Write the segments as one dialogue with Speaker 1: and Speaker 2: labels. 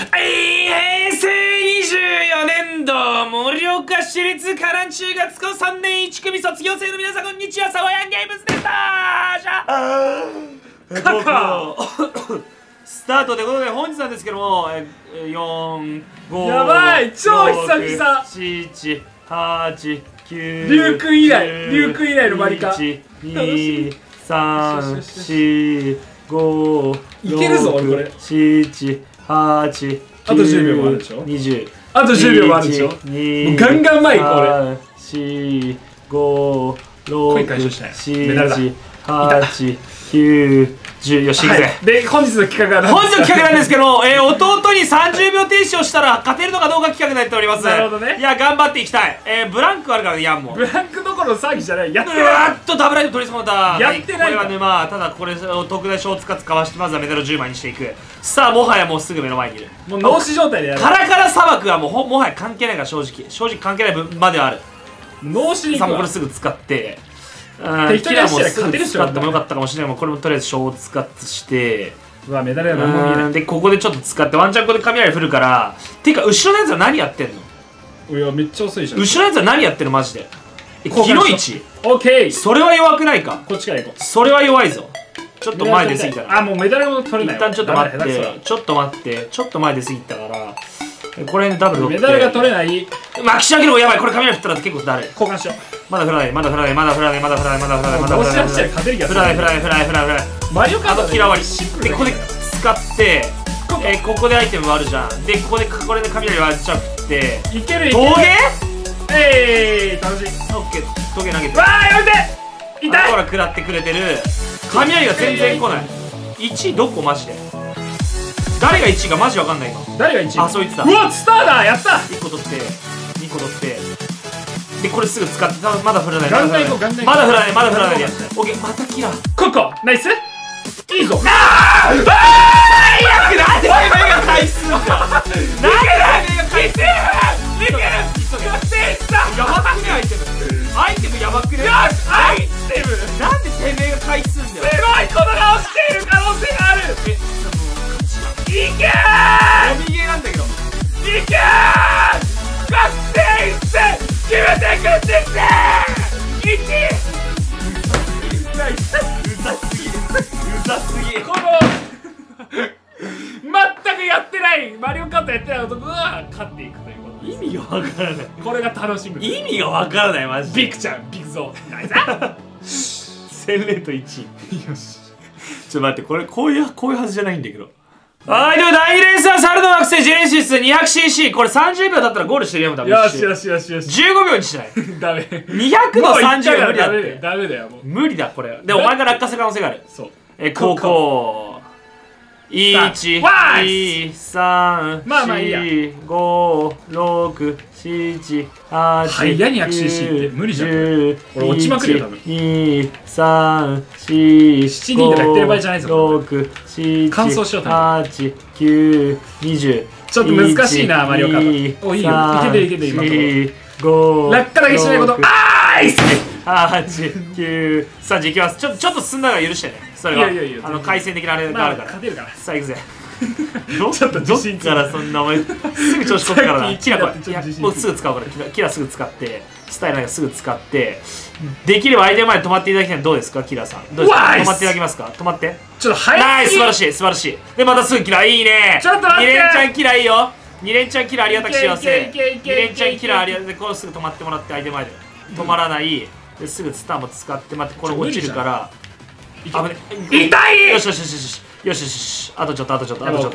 Speaker 1: 平成24年度盛岡市立河南中学校3年1組卒業生の皆さんこんにちは、サワヤンゲームズでしたじゃスタートということで本日なんですけども4、5、
Speaker 2: やばい超久々
Speaker 1: 7、8、9、
Speaker 2: リュウ君以来のマリカ
Speaker 1: 1、2、3、4、5、
Speaker 2: いけるぞ俺これ
Speaker 1: 7、8、
Speaker 2: あと10秒もあるでしょ
Speaker 1: 20、
Speaker 2: あと10秒もあるでしょもうガンガン前行こう俺
Speaker 1: 4、5、6、
Speaker 2: 回収したいメダルだ
Speaker 1: 7、8、9、10、よし、行くぜ。
Speaker 2: で、本日の企画は
Speaker 1: 本日の企画なんですけど、弟に30秒停止をしたら勝てるのかどうか企画になっております。
Speaker 2: なるほどね。
Speaker 1: いや、頑張っていきたい。ブランクあるからね、ヤンも。
Speaker 2: ブランクどころの騒ぎじゃない。やってない。
Speaker 1: ダブライト取り損ねた。
Speaker 2: やってない。
Speaker 1: これは沼。ただ、これ、特大ショーツカツかわして、まずはメダル10枚にしていく。さあ、もはやもうすぐ目の前にいる。
Speaker 2: もう脳死状態でやる。
Speaker 1: カラカラ砂漠はもうもはや関係ないから、正直関係ないまではある。
Speaker 2: 脳死に
Speaker 1: さあ、もうこれすぐ使って。
Speaker 2: 適当にやったら勝てるっしょ。
Speaker 1: 使ってもよかったかもしれない。これもとりあえずショーツカツして。
Speaker 2: うわ、メダルが何も見えない。
Speaker 1: で、ここでちょっと使って、ワンチャンここで雷降るから。ていうか、後ろのやつは何やってんの？
Speaker 2: いや、めっちゃ遅いじゃん。
Speaker 1: 後ろのやつは何やってんのマジで。木の位置。
Speaker 2: オッケー。
Speaker 1: それは弱くないか。
Speaker 2: こっちから行こう。
Speaker 1: それは弱いぞ。ちょっと前出過ぎたら。
Speaker 2: あ、もうメダルも取れない。
Speaker 1: 一旦ちょっと待って、ちょっと前出過ぎたから。これでダブル取って。
Speaker 2: メダルが取れない。
Speaker 1: まあ、岸明のやばい。これ雷降ったら結構だるい。
Speaker 2: 交換しよう。
Speaker 1: まだ降らない。降らない。マリオカード嫌わり。で、ここで使って、ここでアイテムあるじゃん。で、これで雷ワンチャン振って。
Speaker 2: いける。
Speaker 1: 峠？
Speaker 2: 楽しい。
Speaker 1: オッケー。峠投げて。
Speaker 2: わー、やめて！痛い！
Speaker 1: ほら、食らってくれてる。雷が全然来ない。1位どこマジで？誰が1位かマジわかんない今。
Speaker 2: 誰が1位？
Speaker 1: あ、そいつだ。
Speaker 2: うわ、スターだ！やった！
Speaker 1: 1個取って、2個取って。で、これすぐ使って、まだ降らない。
Speaker 2: ガンガン行こう、ガンガン行こう。
Speaker 1: まだ降らない。オッケー、またキラー。
Speaker 2: ここナイスいいぞ。
Speaker 1: あー！なんでてめえが回数だよ。なんでてめえが回数だよ。いける！やばくねアイテム。アイテムやばくね。
Speaker 2: よし！アイテム！
Speaker 1: なんでてめえが回数だよ。
Speaker 2: すごいことが起きている可能性がある。いけー！
Speaker 1: 読みゲーなんだけど。
Speaker 2: いけー！確定1戦決めてくってって1！ナイス！
Speaker 1: うざすぎ。
Speaker 2: この全くやってないマリオカートやってない男が勝っていくということです。
Speaker 1: 意味がわからない。
Speaker 2: これが楽しむ。
Speaker 1: 意味がわからないマジで。
Speaker 2: ビクちゃん、ビクゾー。ナイス
Speaker 1: 1000レート1位。よし。ちょっと待って、こういうはずじゃないんだけど。はい、では第2レースはサルド惑星ジェネシス 200cc。これ30秒だったらゴールしてるよ、多分。
Speaker 2: よし。
Speaker 1: 15秒にしない。
Speaker 2: ダメ。
Speaker 1: 200の30秒無理だって。
Speaker 2: ダメだよ、もう。
Speaker 1: 無理だ、これ。で、お前が落下する可能性がある。
Speaker 2: そう。
Speaker 1: ここ。1、2、3、4、5、6、7、8、
Speaker 2: 早い200cc って無理じゃん。俺落ちまくるよ、多分。
Speaker 1: 2、3、4、
Speaker 2: 7人とかやってる場合じゃないぞ。
Speaker 1: 6、7、
Speaker 2: 完走しよう、
Speaker 1: 8、9、20。
Speaker 2: ちょっと難しいな、マリオカート。お、いいよ。いけてる、今のところ。落下だけしないこと。あーい！
Speaker 1: 8、9、30いきます。ちょっと進んだら許してね。それは回線的なあれがあるから。
Speaker 2: 勝てるから。
Speaker 1: さあ行くぜ。
Speaker 2: ちょっと自信
Speaker 1: どっからそんなお前すぐ調子こっからな。キラこれもうすぐ使うから。キラすぐ使ってスタイルなんかすぐ使ってできれば相手の前で止まっていただきたいのどうですかキラさん。どうですか止まっていただけますか。止まって。
Speaker 2: ちょっと早い。
Speaker 1: ナイス素晴らしい。でまたすぐキラいいね。
Speaker 2: ちょっと待って。
Speaker 1: 2連チャンキラいいよ。2連チャンキラありがたく幸せ。
Speaker 2: 2
Speaker 1: 連チャンキラありがたくこうすぐ止まってもらって相手前で止まらない。ですぐスターも使って待ってこれ落ちるから
Speaker 2: 痛い。
Speaker 1: よしあとちょっとだ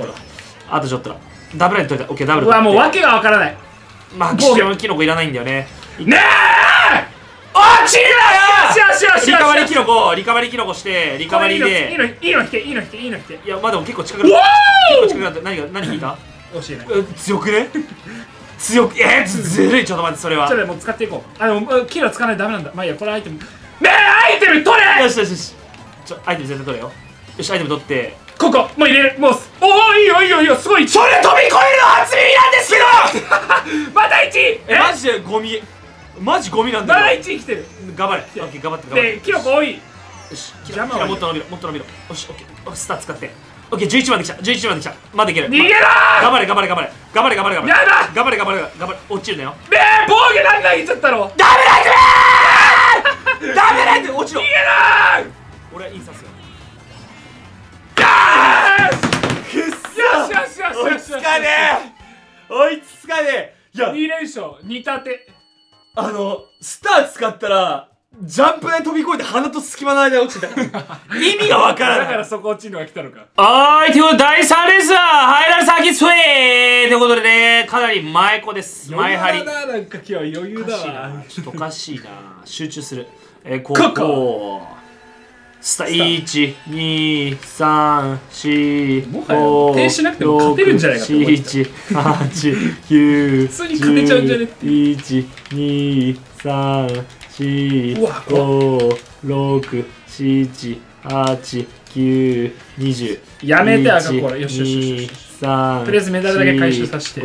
Speaker 1: ダブルに取れた。オッケーダブル。
Speaker 2: うわもう訳がわからない。
Speaker 1: まあキノコいらないんだよね。
Speaker 2: ねえ
Speaker 1: あちら
Speaker 2: よし
Speaker 1: リカバリーキノコしてリカバリーで
Speaker 2: いいの引け。い
Speaker 1: やまあでも結構近くなった。何引いた。
Speaker 2: 教えない。
Speaker 1: 強くね。ずるい。ちょっと待って、それは
Speaker 2: ちょっともう使っていこう。キラ使わないとダメなんだ。まあいいや、これアイテム。ねえアイテム取れ。
Speaker 1: よしアイテム絶対取れよ。よしアイテム取って
Speaker 2: ここもう入れる。もうおおいいよすごい。
Speaker 1: それ飛び越えるの初耳なんですけど
Speaker 2: また1位。
Speaker 1: マジでゴミなんだよ。
Speaker 2: まだ1位来てる。
Speaker 1: 頑張れ。オッケー頑張って。
Speaker 2: でキノコ多い。
Speaker 1: よしキラもっと伸びろ。よしオッケースター使ってオッケー、11まで来た、11まで来た。まだいける。
Speaker 2: 逃げろー。
Speaker 1: 頑張れ、頑張れ、頑張れ。頑張れ、頑張れ、頑張れ。
Speaker 2: やだ
Speaker 1: 頑張れ、頑張れ、頑張れ。落ちるなよ。
Speaker 2: 防御なん投げちゃったの。
Speaker 1: ダメだってダメだって落ちろ。
Speaker 2: 逃げろー。
Speaker 1: 俺はインサスよ。
Speaker 2: よしよしよしよしよし。
Speaker 1: 追いつかねえ、追いつかねえ。いや、
Speaker 2: 2連勝、2立て。
Speaker 1: スター使ったらジャンプ台飛び越えて鼻と隙間の間に落ちてたから意味がわからない。
Speaker 2: だからそこ落ちるのが来たのか。
Speaker 1: はーい、ということで第3レースはハイラルサーキットウェイということでね、かなり前子です。前張り。
Speaker 2: なんか今日は余裕だわ。
Speaker 1: ちょっとおかしいな。集中する。ここスタ1、2、3、4、
Speaker 2: もはや停止しなくても勝てるんじゃないかって思っちゃ
Speaker 1: 7、
Speaker 2: う。
Speaker 1: 8、9、
Speaker 2: 普通に勝てちゃうんじゃねって
Speaker 1: 1、2、3、4、
Speaker 2: うわ
Speaker 1: 5、6、7、8、9、20。
Speaker 2: やめて、赤コーラ。よしよしよしよし。
Speaker 1: 3、
Speaker 2: とりあえずメダルだけ回収させて。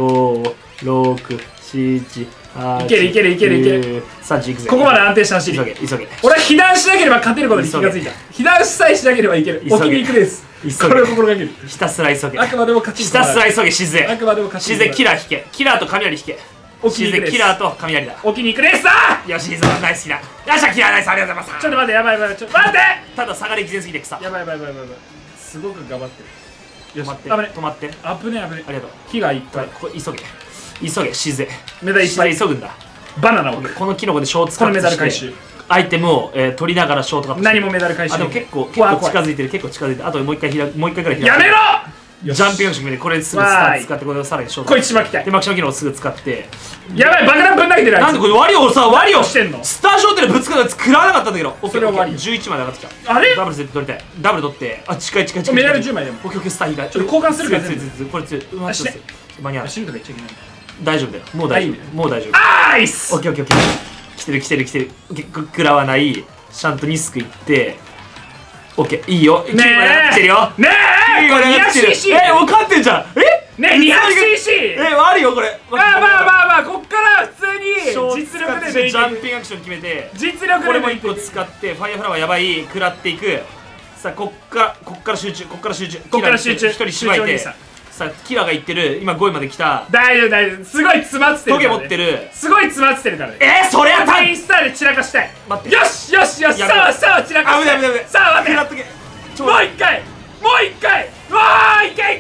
Speaker 1: 5、6、7、8、
Speaker 2: いけるいけるいけるいける。
Speaker 1: 30いくぜ。
Speaker 2: ここまで安定した走り。
Speaker 1: 急げ、急げ。
Speaker 2: 俺は被弾しなければ勝てることに気がついた。被弾さえしなければいける。置きに行くです。これを心がける。
Speaker 1: ひたすら急げ。
Speaker 2: あくまでも勝ち。
Speaker 1: ひたすら急げ、しずえ。
Speaker 2: あくまでも勝ち。
Speaker 1: しずえ、キラー引け。キラーと雷引け。しずえ、キラーと雷だ。
Speaker 2: 置きに行くレースだ。
Speaker 1: よし、いいぞ、ナイスキラー。よっしゃ、キラーナイス、ありがとうございます。
Speaker 2: ちょっと待って、やばいやばい、ちょっと待って。
Speaker 1: ただ下がり事前すぎて草。
Speaker 2: やばいやばいやばいやばい。すごく頑張ってる。よし、
Speaker 1: 止まって、止まって。
Speaker 2: 危ねえ危ねえ。
Speaker 1: ありがとう。
Speaker 2: 火がいっぱい。
Speaker 1: これ急げ。急げ、しずえ。
Speaker 2: メダルいっぱい。
Speaker 1: 急ぐんだ。
Speaker 2: バナナを。
Speaker 1: このキノコでショート使
Speaker 2: この
Speaker 1: って
Speaker 2: メダル回収。
Speaker 1: アイテムを取りながらショートカット。
Speaker 2: 何もメダル回収。
Speaker 1: あ、でも結構近づいてる、結構近づいてる。あともう一回ぐらい開く。
Speaker 2: やめろ。
Speaker 1: ジャンピングショックでこれすぐスター使ってこれをさらにショート。
Speaker 2: こいつしまきたい。
Speaker 1: でマキシマ機能をすぐ使って。
Speaker 2: やばい、爆弾ぶん投げてる。
Speaker 1: なんでこれワリオさ、ワリオ
Speaker 2: してんの。
Speaker 1: スターショートでぶつかるやつ食らわなかったんだけど。
Speaker 2: それはワリオ。
Speaker 1: 11まで上がってきた。
Speaker 2: あれ？
Speaker 1: ダブル絶対取りたい。ダブル取って、あ、近い。
Speaker 2: メダル10枚でも。
Speaker 1: オッケースター以外。
Speaker 2: ちょっと交換するから。
Speaker 1: これ強い。うまくして。間に合う。
Speaker 2: 死ぬとか言っちゃいけない。
Speaker 1: 大丈夫だよ。もう大丈夫。もう大丈夫。
Speaker 2: アイス。
Speaker 1: オッケー。来てる。食らわない。ちゃんとニスクいって。オッケー、いいよ。
Speaker 2: ねえ。
Speaker 1: 来てるよ。
Speaker 2: ねえ。これ 200cc。
Speaker 1: 分かってんじゃん。
Speaker 2: ねえ、200cc。
Speaker 1: 悪いよこれ。
Speaker 2: まあ、こっから普通に実力で
Speaker 1: ジャンピングアクション決めて。
Speaker 2: 実力で
Speaker 1: これも1個使ってファイアフラワーやばい食らっていく。さあこっから集中。1人縛いて。さあキラがいってる。今5位まで来た。
Speaker 2: 大丈夫。すごい詰まってる。
Speaker 1: トゲ持ってる。
Speaker 2: すごい詰まってるからね。
Speaker 1: それやった
Speaker 2: インスタで散らかしたい。
Speaker 1: 待って。
Speaker 2: よし。さあ散らかしたい。
Speaker 1: 危ない。
Speaker 2: さあ待って。
Speaker 1: もう
Speaker 2: 一回。わー、いけ。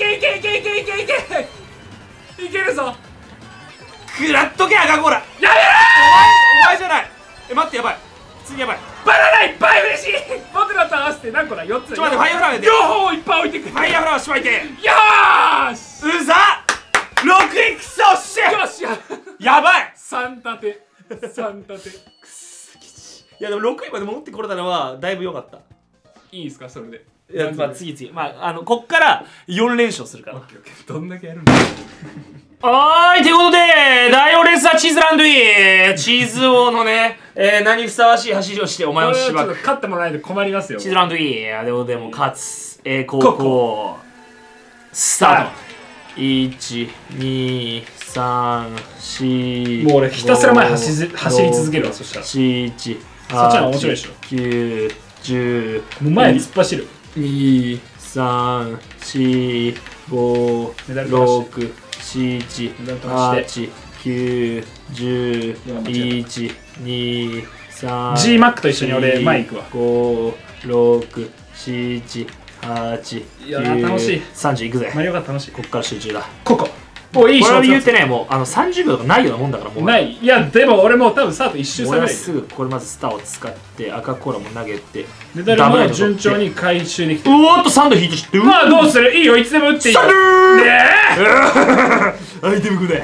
Speaker 2: いけるぞ。
Speaker 1: 食らっとけ赤コーラ。
Speaker 2: やめろ
Speaker 1: お前じゃない。待って、やばい。普通にやばい。
Speaker 2: バナナいっぱい嬉しい。僕のと合わせて何個だ。4つ。
Speaker 1: ちょっと待って、ファイアフラワーで
Speaker 2: 両方いっぱい置いてくる。
Speaker 1: ファイアフラワーしまいて。
Speaker 2: よーし。
Speaker 1: うざ6いくそっしゃ。
Speaker 2: よし
Speaker 1: やばい。
Speaker 2: 3立て。
Speaker 1: いやでも6位まで持ってこれたのはだいぶ良かった。
Speaker 2: いいですかそれで。
Speaker 1: いや、まあ次こっから4連勝するから。
Speaker 2: どんだけやるんだ。
Speaker 1: はーい、ということで第4レースはチーズランドゥイ。チーズ王のね、何ふさわしい走りをしてお前をしばく。
Speaker 2: 勝ってもらえないと困りますよ。
Speaker 1: チーズランドゥイ。でもでも勝つ。高校スタート。1、2、3、4。
Speaker 2: もう俺ひたすら前走り続けるわ。そしたら
Speaker 1: 4、1、
Speaker 2: そっちの方が面白いでしょ。
Speaker 1: 9、10。
Speaker 2: もう前に突っ走る。
Speaker 1: 2、3、4、5、6、7、8、9、10、1、2、3、
Speaker 2: G マックと一緒に俺前行くわ。
Speaker 1: 5、6、7、8、9、
Speaker 2: 楽しい。
Speaker 1: 30いくぜ。
Speaker 2: マリオカート楽しい。
Speaker 1: こっから集中だ。
Speaker 2: おいい。
Speaker 1: これは言ってね、もう30秒とかないようなもんだからもう。
Speaker 2: ない。いやでも俺も多分スタート一周下がる。
Speaker 1: 俺はすぐこれまずスターを使って赤コーラも投げて
Speaker 2: メダルも順調に回収できてる。
Speaker 1: おーっと3度引いて知ってる。
Speaker 2: まあどうする。いいよいつでも打っていいよ。ね
Speaker 1: えアイテムくれ。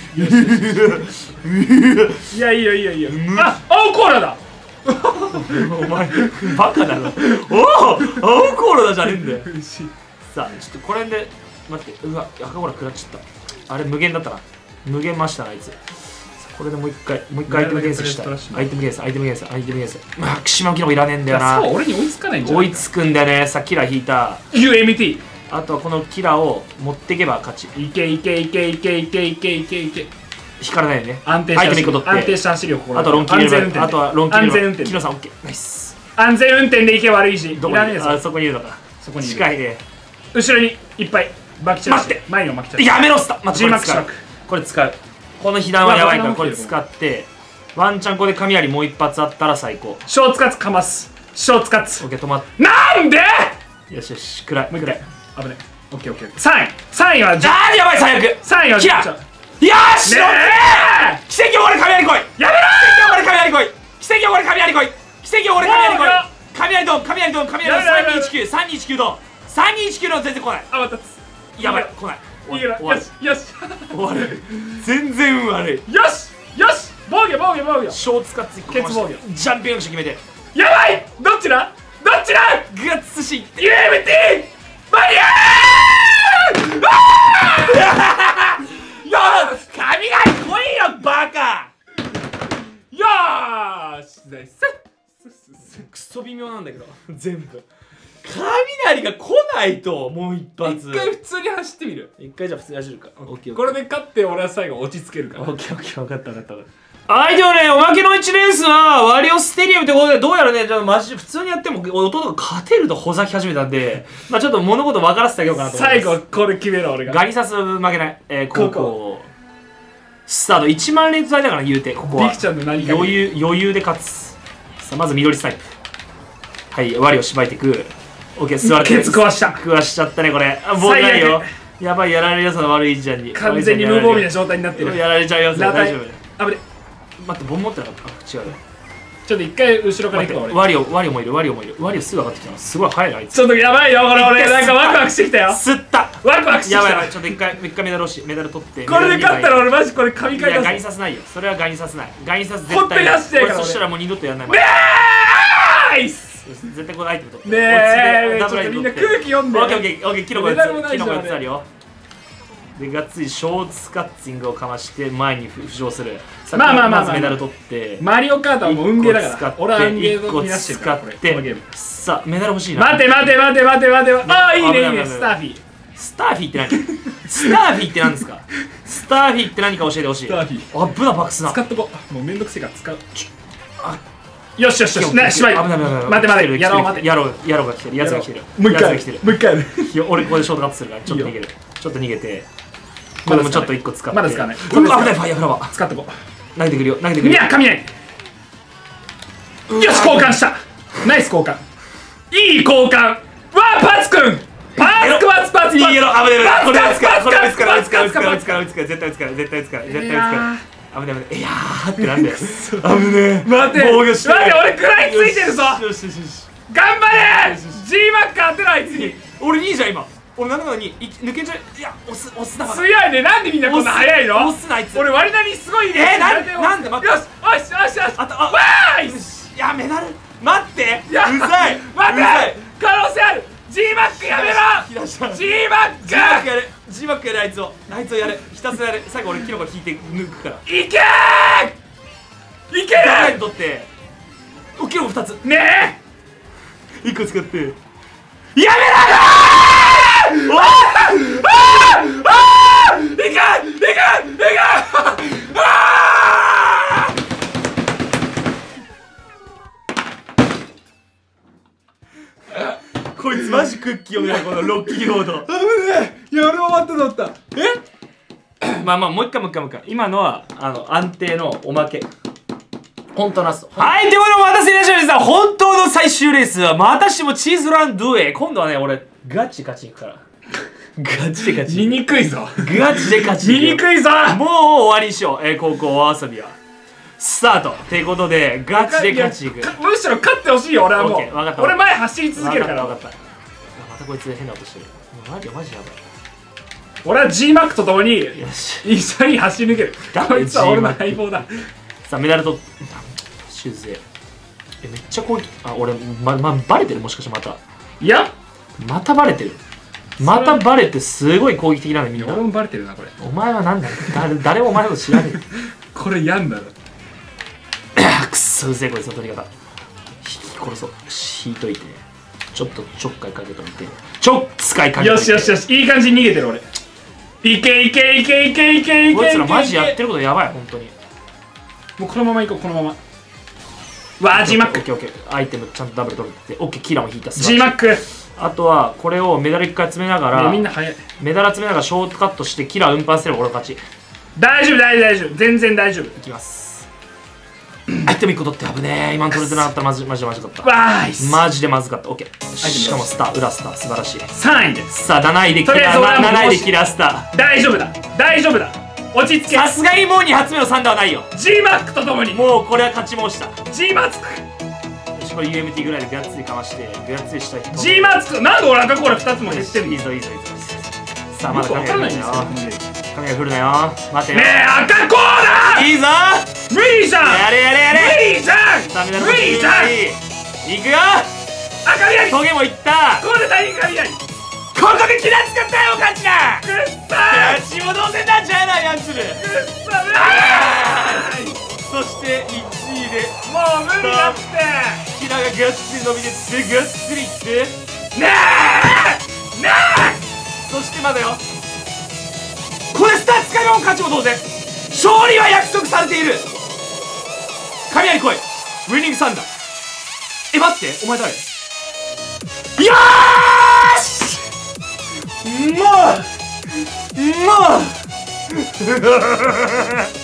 Speaker 2: いやいいよ。あ、青コーラだ。
Speaker 1: お前バカだろ。おお青コーラだじゃねえんだよ。さあちょっとこれで待って。うわ赤コーラ食らっちゃった。あれ無限だったな。無限増したなあいつ。これでもう一回アイテム検査したい。アイテム検査。マキシマムキノコいらねえんだよな。
Speaker 2: そう俺に追いつかないんじゃない。
Speaker 1: 追いつくんだよね。さっきキラ引いた
Speaker 2: UMT。
Speaker 1: あとはこのキラを持っていけば勝ち。
Speaker 2: いけ。
Speaker 1: 引かれないよね。
Speaker 2: 安定した走りを心
Speaker 1: あとロンキー入れる。あとはロンキー
Speaker 2: 入れる。
Speaker 1: キロさんオッケーナイス。
Speaker 2: 安全運転で行け悪いし。
Speaker 1: どこにあそこにいるのか。
Speaker 2: そこにいる。
Speaker 1: 近いね。
Speaker 2: 後ろにいっぱい巻き散らして前にも巻き散らして
Speaker 1: やめろスタ待って
Speaker 2: G マックショック
Speaker 1: これ使うこの被弾はやばいからこれ使ってワンチャンこれで雷もう一発あったら最高
Speaker 2: ショーツカツかますショーツカツ
Speaker 1: オッケー止まっ
Speaker 2: なんで
Speaker 1: よしよし暗い
Speaker 2: もう一回危ないオッケーオッケー3位は
Speaker 1: あーやばい最悪
Speaker 2: 3位は
Speaker 1: キラよし
Speaker 2: ねえ
Speaker 1: 奇跡を俺雷来い
Speaker 2: やめろ
Speaker 1: 奇跡を俺雷来い奇跡を俺雷来い奇跡を俺雷来い雷ドン雷ドン雷ドン3219ドン3219の全然来ない
Speaker 2: あまた
Speaker 1: やばい来ない
Speaker 2: いいよよしよし
Speaker 1: 終わる全然運悪い
Speaker 2: よしよし防御防御防御
Speaker 1: ショーツカツ1個かまして
Speaker 2: ケツ防
Speaker 1: ジャンピングアクション決めて
Speaker 2: やばいどっちだどっちだ
Speaker 1: ガッツシ
Speaker 2: UMT マリアーよし
Speaker 1: 雷来いよバカ
Speaker 2: よーし
Speaker 1: クソ微妙なんだけど全部雷が来ないともう一発
Speaker 2: 一回普通に走ってみる
Speaker 1: 一回じゃあ普通に走るかオッケー
Speaker 2: これで勝って俺は最後落ち着けるから
Speaker 1: オッケーオッケー分かった分かった相手はねおまけの1レースはワリオステリアムってことでどうやらねマジ普通にやっても弟が勝てるとほざき始めたんでまあちょっと物事分からせてあげようかなと思います
Speaker 2: 最後これ決めろ俺が
Speaker 1: ガリサス負けない、高校スタート1万連続だから言うてここは
Speaker 2: ビクちゃんの何か
Speaker 1: 余裕で勝つさあまず緑スタイプはいワリをしばいていくオッケー座って
Speaker 2: ケツ壊した
Speaker 1: 食わしちゃったねこれあボールないよやばいやられるよその悪いじゃんに
Speaker 2: 完全に無防備な状態になってる
Speaker 1: やられちゃうよそれ大丈夫
Speaker 2: あぶね
Speaker 1: 待ってボン持ってなかった違う
Speaker 2: ちょっと一回後ろから行くわ俺
Speaker 1: ワリオもいるワリオすぐ上がってきたのすごい速いなあいつ
Speaker 2: ちょっとやばいよこれ俺なんかワクワクしてきたよ
Speaker 1: 吸った
Speaker 2: ワクワクしてきた
Speaker 1: やばいやばいちょっと一回メダル欲しいメダル取って
Speaker 2: これで勝ったら俺マジこれ神回だ
Speaker 1: いやガニさせないよそれはガニさせないガニさせ絶対
Speaker 2: 本当に走ってるから
Speaker 1: そしたらもう二度とやんない
Speaker 2: ナイス
Speaker 1: 絶対このアイテム取って
Speaker 2: ねえ
Speaker 1: ダブルアイテム取って
Speaker 2: ちょっとみんな空気読んで
Speaker 1: オッケーオッケーオッケーキノコ
Speaker 2: メダルもないし
Speaker 1: キノコ4つあるよでがっつりショーツカッツィングをかまして前に浮上する
Speaker 2: まあ
Speaker 1: まずメダル取って
Speaker 2: マリオカートはもう運ゲーだから俺は運ゲ
Speaker 1: 1
Speaker 2: ー
Speaker 1: 個
Speaker 2: を見出してる
Speaker 1: 使っ
Speaker 2: このゲ
Speaker 1: て
Speaker 2: ーム
Speaker 1: さあメダル欲しいな
Speaker 2: 待て待て待て待て待てああいいねいいねスターフィー
Speaker 1: スターフィーって何スターフィーって何ですかスターフィーって何か教えてほしい
Speaker 2: スターフィー
Speaker 1: あぶなバックスな
Speaker 2: 使っとこうもうめんどくせえから使うよしよしよしねしまい
Speaker 1: 危ない
Speaker 2: 待て待てやろう待て
Speaker 1: やろうが来てるやつが来てる
Speaker 2: もう一回
Speaker 1: やつが来てる
Speaker 2: もう一回
Speaker 1: 俺ここでショートカットするからちょっと逃げるちょっと逃げてこれもちょっと1個使って
Speaker 2: まだ使わない
Speaker 1: 危ないファイヤーフラワー
Speaker 2: 使っとこ
Speaker 1: 投げてくるよ投げてく
Speaker 2: うい
Speaker 1: るよ
Speaker 2: や雷よし交換したナイス交換いい交換わあパツくんパツ
Speaker 1: いいよ危ないこれは使うこれは
Speaker 2: パツ
Speaker 1: 使う
Speaker 2: パツ
Speaker 1: 絶対使う危ないいやーってなんだよ危ねえ
Speaker 2: 待て
Speaker 1: 防御して
Speaker 2: 待て俺食らいついてるぞ
Speaker 1: よしよしよし
Speaker 2: 頑張れ G マック当てろあいつに
Speaker 1: 俺2位じゃん今俺7なのに抜けちゃういや押すな
Speaker 2: 強いねなんでみんなこんな速いの
Speaker 1: 押すなあいつ
Speaker 2: 俺割りなりすごいね
Speaker 1: なんで待って
Speaker 2: よしよしよしよし
Speaker 1: あと
Speaker 2: わーい
Speaker 1: いやメダル待って
Speaker 2: いや
Speaker 1: うざい
Speaker 2: 待
Speaker 1: うざい
Speaker 2: て可能性ある G マックやめろ G マック
Speaker 1: G マックやれ G マックやれあいつをやれひたすらやれ最後俺キノコ引いて抜くから
Speaker 2: いけーいけ
Speaker 1: ダメ
Speaker 2: ー
Speaker 1: 取ってキノコ2つ
Speaker 2: ねえ
Speaker 1: 1個使ってやめろよ
Speaker 2: いけいけいけ
Speaker 1: こいつマジクッキーをねこのロッキーロード
Speaker 2: 危ねえやる終わったと思った
Speaker 1: まあもう一回今のは安定のおまけ本当のラストはいということでお待たせいたしました本当の最終レースはまたしてもチーズランドゥエ今度はね俺ガチいくからガチで
Speaker 2: 見にくいぞ
Speaker 1: ガチで勝ち
Speaker 2: 見にくいぞ
Speaker 1: もう終わりにしよう高校わさびはスタートっていうことでガチで勝ちいく
Speaker 2: むしろ勝ってほしいよ俺はもう
Speaker 1: オッケー分かった
Speaker 2: 俺前走り続けるから
Speaker 1: 分かったまたこいつ変な音してるマジやばい
Speaker 2: 俺は G マックとともに
Speaker 1: よし
Speaker 2: 一緒に走り抜けるこいつは俺の相棒だ
Speaker 1: さあメダルとシューズでめっちゃ攻撃俺バレてるもしかして
Speaker 2: いや
Speaker 1: またバレてるまたバレてすごい攻撃的なのみんな
Speaker 2: 俺もバレてるなこれ
Speaker 1: お前は何だ誰もお前のこと知らねえ
Speaker 2: これやんだろ
Speaker 1: くっそうぜこいつの取り方引き殺そう引いといてちょっとちょっかいかけといて使いかけといて
Speaker 2: よしよしよしいい感じに逃げてる俺いけいけいけいけいけいけ
Speaker 1: こいつらマジやってることやばい本当に
Speaker 2: もうこのままいこうこのままわあ G マック
Speaker 1: オッケーアイテムちゃんとダブル取るってオッケーキラーも引いた
Speaker 2: G マック
Speaker 1: あとはこれをメダル1回集めながら、
Speaker 2: みんな早い。
Speaker 1: メダル集めながらショートカットしてキラー運搬すれば俺の勝ち。
Speaker 2: 大丈夫大丈夫、全然大丈夫。
Speaker 1: いきます。アイテム1個取って危ねえ。今の取れてなかったらマジでまずかった。
Speaker 2: わーい、
Speaker 1: マジでまずかった。オッケー。しかもスター、裏スター、素晴らしい。
Speaker 2: 3位です。
Speaker 1: さあ7位でキラー、7位でキラースター。
Speaker 2: 大丈夫だ大丈夫だ、落ち着け。
Speaker 1: さすがにもう2発目のサンダーはないよ。
Speaker 2: G マックとともに
Speaker 1: もうこれは勝ち申した。
Speaker 2: G マック、
Speaker 1: これ UMT ぐらいでガッツリかましてガッツリした人
Speaker 2: G マック、なんで俺赤コーラ2つも減ってるの。
Speaker 1: いいぞいいぞいいぞ。さあまだ
Speaker 2: よくわかんないんですよ。
Speaker 1: 髪が降るなよ。待てよ。
Speaker 2: ねえ赤コーラ
Speaker 1: いいぞ。
Speaker 2: 無理じゃん、
Speaker 1: やれやれやれ。
Speaker 2: 無理じゃん、無理じゃん。
Speaker 1: いくよ。
Speaker 2: 赤みあり、
Speaker 1: トゲもいった。
Speaker 2: ここで大赤みあり、
Speaker 1: ここでキラ使ったよ。勝ちだ。
Speaker 2: くっさ
Speaker 1: 勝ちも同然なんじゃないヤンツル。
Speaker 2: ー、くっさ
Speaker 1: そして1位で
Speaker 2: ー、もう無理だって。
Speaker 1: キラがガッツリ伸びてってガッツリいって
Speaker 2: ねえね
Speaker 1: そしてまだよ。これスター使えば勝ちも同然。勝利は約束されている。雷来い。ウィニングサンダー。待って、お前誰？よーし。もう